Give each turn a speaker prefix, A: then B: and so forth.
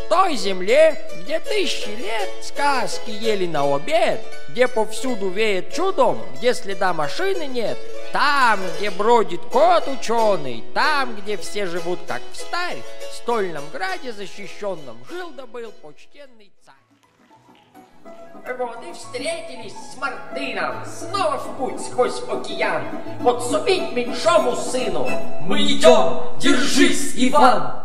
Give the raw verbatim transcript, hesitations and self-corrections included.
A: той земле, где тысячи лет сказки ели на обед, где повсюду веет чудом, где следа машины нет, там, где бродит кот ученый, там, где все живут как в старь, в стольном граде защищенном жил да был почтенный царь. Вот и встретились с Мартыном, снова в путь сквозь океан, подсобить меньшому сыну.
B: Мы идем, держись, Иван!